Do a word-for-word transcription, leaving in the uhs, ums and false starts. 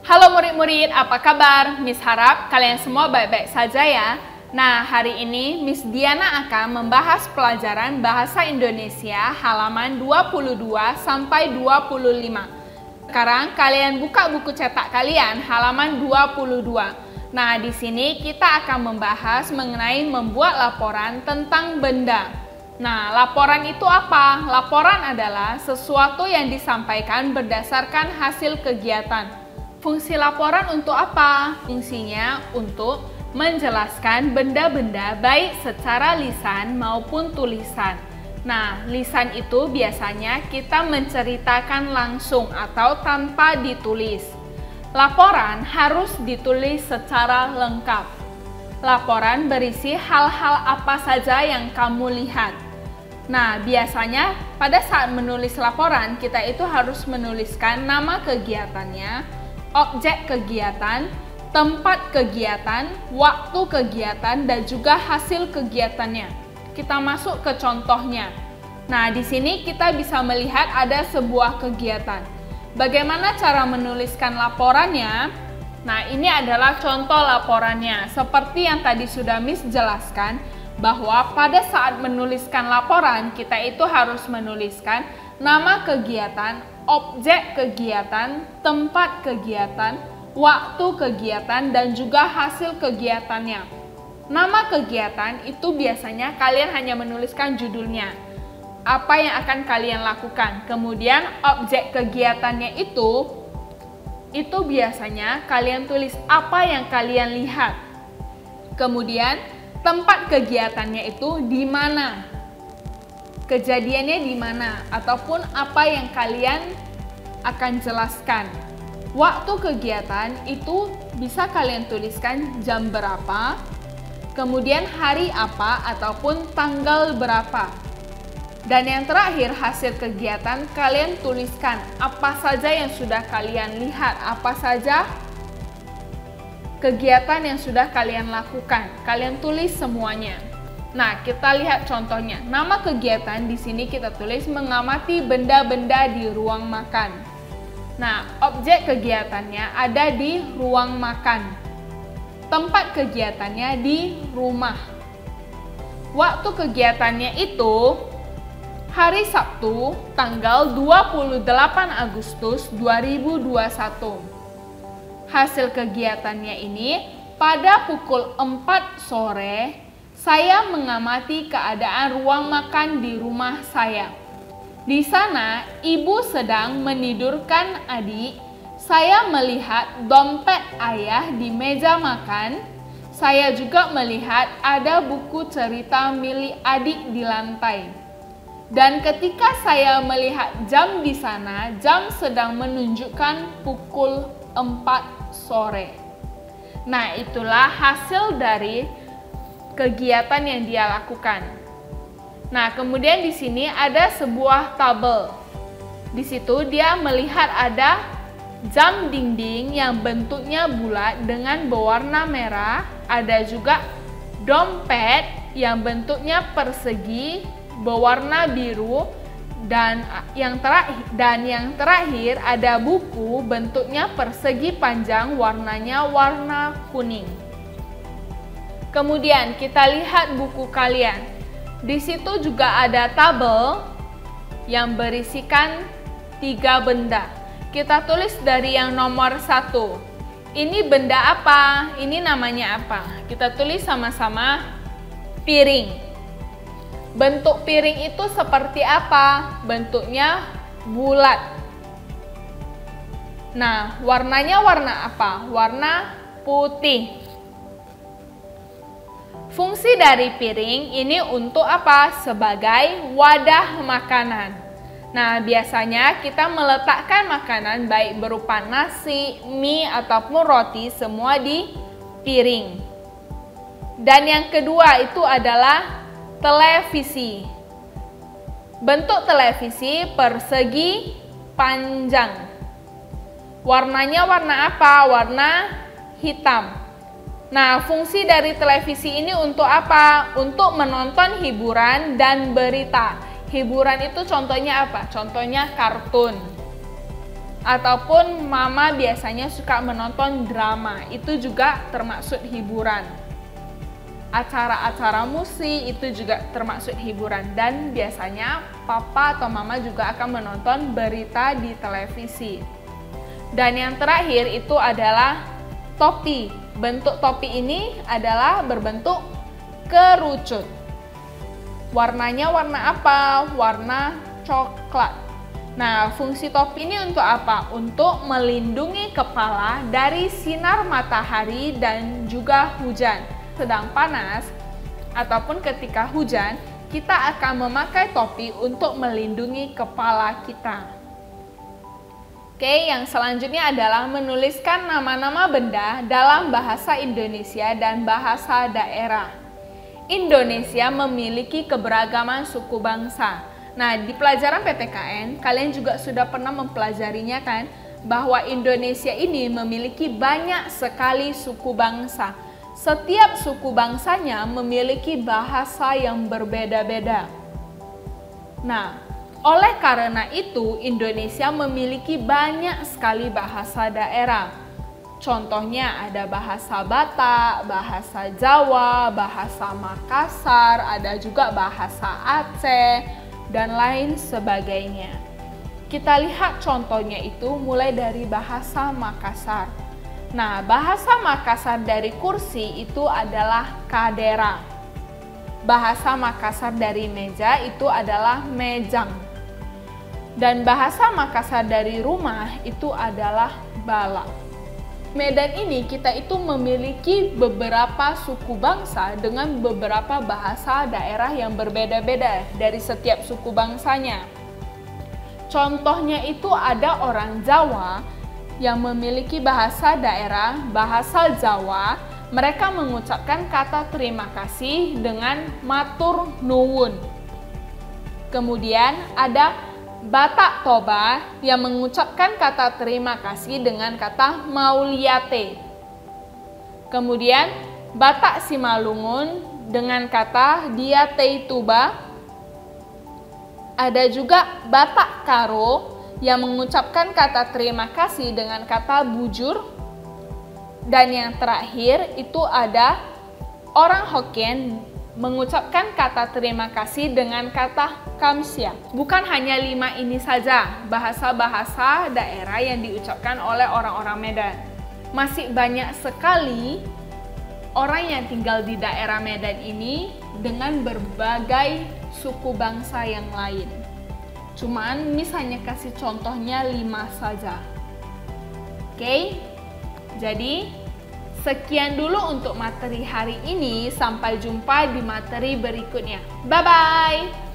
Halo murid-murid, apa kabar? Miss harap kalian semua baik-baik saja ya. Nah, hari ini Miss Diana akan membahas pelajaran Bahasa Indonesia halaman dua puluh dua sampai dua puluh lima. Sekarang kalian buka buku cetak kalian halaman dua puluh dua. Nah, di sini kita akan membahas mengenai membuat laporan tentang benda. Nah, laporan itu apa? Laporan adalah sesuatu yang disampaikan berdasarkan hasil kegiatan. Fungsi laporan untuk apa? Fungsinya untuk menjelaskan benda-benda baik secara lisan maupun tulisan. Nah, lisan itu biasanya kita menceritakan langsung atau tanpa ditulis. Laporan harus ditulis secara lengkap. Laporan berisi hal-hal apa saja yang kamu lihat. Nah, biasanya pada saat menulis laporan, kita itu harus menuliskan nama kegiatannya, objek kegiatan, tempat kegiatan, waktu kegiatan, dan juga hasil kegiatannya. Kita masuk ke contohnya. Nah, di sini kita bisa melihat ada sebuah kegiatan. Bagaimana cara menuliskan laporannya? Nah, ini adalah contoh laporannya. Seperti yang tadi sudah Miss jelaskan, bahwa pada saat menuliskan laporan, kita itu harus menuliskan nama kegiatan, objek kegiatan, tempat kegiatan, waktu kegiatan, dan juga hasil kegiatannya. Nama kegiatan itu biasanya kalian hanya menuliskan judulnya, apa yang akan kalian lakukan. Kemudian objek kegiatannya itu, itu biasanya kalian tulis apa yang kalian lihat. Kemudian tempat kegiatannya itu di mana, kejadiannya di mana, ataupun apa yang kalian akan jelaskan. Waktu kegiatan itu bisa kalian tuliskan jam berapa, kemudian hari apa ataupun tanggal berapa. Dan yang terakhir, hasil kegiatan kalian tuliskan apa saja yang sudah kalian lihat, apa saja kegiatan yang sudah kalian lakukan. Kalian tulis semuanya. Nah, kita lihat contohnya. Nama kegiatan di sini kita tulis mengamati benda-benda di ruang makan. Nah, objek kegiatannya ada di ruang makan. Tempat kegiatannya di rumah. Waktu kegiatannya itu hari Sabtu, tanggal dua puluh delapan Agustus dua ribu dua puluh satu. Hasil kegiatannya ini pada pukul empat sore, saya mengamati keadaan ruang makan di rumah saya. Di sana, ibu sedang menidurkan adik. Saya melihat dompet ayah di meja makan. Saya juga melihat ada buku cerita milik adik di lantai. Dan ketika saya melihat jam di sana, jam sedang menunjukkan pukul empat sore. Nah, itulah hasil dari kegiatan yang dia lakukan. Nah, kemudian di sini ada sebuah tabel. Di situ dia melihat ada jam dinding yang bentuknya bulat dengan berwarna merah. Ada juga dompet yang bentuknya persegi berwarna biru. Dan yang terakhir, dan yang terakhir ada buku bentuknya persegi panjang, warnanya warna kuning. Kemudian kita lihat buku kalian. Di situ juga ada tabel yang berisikan tiga benda. Kita tulis dari yang nomor satu. Ini benda apa? Ini namanya apa? Kita tulis sama-sama piring. Bentuk piring itu seperti apa? Bentuknya bulat. Nah, warnanya warna apa? Warna putih. Fungsi dari piring ini untuk apa? Sebagai wadah makanan. Nah, biasanya kita meletakkan makanan baik berupa nasi, mie, ataupun roti semua di piring. Dan yang kedua itu adalah televisi. Bentuk televisi persegi panjang. Warnanya warna apa? Warna hitam. Nah, fungsi dari televisi ini untuk apa? Untuk menonton hiburan dan berita. Hiburan itu contohnya apa? Contohnya kartun. Ataupun mama biasanya suka menonton drama, itu juga termasuk hiburan. Acara-acara musik itu juga termasuk hiburan. Dan biasanya papa atau mama juga akan menonton berita di televisi. Dan yang terakhir itu adalah topi. Bentuk topi ini adalah berbentuk kerucut. Warnanya warna apa? Warna coklat. Nah, fungsi topi ini untuk apa? Untuk melindungi kepala dari sinar matahari dan juga hujan. Sedang panas ataupun ketika hujan, kita akan memakai topi untuk melindungi kepala kita. Oke, yang selanjutnya adalah menuliskan nama-nama benda dalam bahasa Indonesia dan bahasa daerah. Indonesia memiliki keberagaman suku bangsa. Nah, di pelajaran P P K N, kalian juga sudah pernah mempelajarinya kan? Bahwa Indonesia ini memiliki banyak sekali suku bangsa. Setiap suku bangsanya memiliki bahasa yang berbeda-beda. Nah, oleh karena itu Indonesia memiliki banyak sekali bahasa daerah. Contohnya ada bahasa Batak, bahasa Jawa, bahasa Makassar, ada juga bahasa Aceh, dan lain sebagainya. Kita lihat contohnya itu mulai dari bahasa Makassar. Nah, bahasa Makassar dari kursi itu adalah kadera. Bahasa Makassar dari meja itu adalah mejang. Dan bahasa Makassar dari rumah itu adalah bala. Medan ini kita itu memiliki beberapa suku bangsa dengan beberapa bahasa daerah yang berbeda-beda dari setiap suku bangsanya. Contohnya itu ada orang Jawa yang memiliki bahasa daerah, bahasa Jawa. Mereka mengucapkan kata terima kasih dengan matur nuwun. Kemudian ada Batak Toba yang mengucapkan kata terima kasih dengan kata mauliate. Kemudian Batak Simalungun dengan kata diateituba. Ada juga Batak Karo yang mengucapkan kata terima kasih dengan kata bujur. Dan yang terakhir itu ada orang Hokkien mengucapkan kata terima kasih dengan kata kamsia. Bukan hanya lima ini saja bahasa-bahasa daerah yang diucapkan oleh orang-orang Medan. Masih banyak sekali orang yang tinggal di daerah Medan ini dengan berbagai suku bangsa yang lain. Cuman Miss hanya kasih contohnya lima saja. Oke, jadi sekian dulu untuk materi hari ini. Sampai jumpa di materi berikutnya. Bye-bye!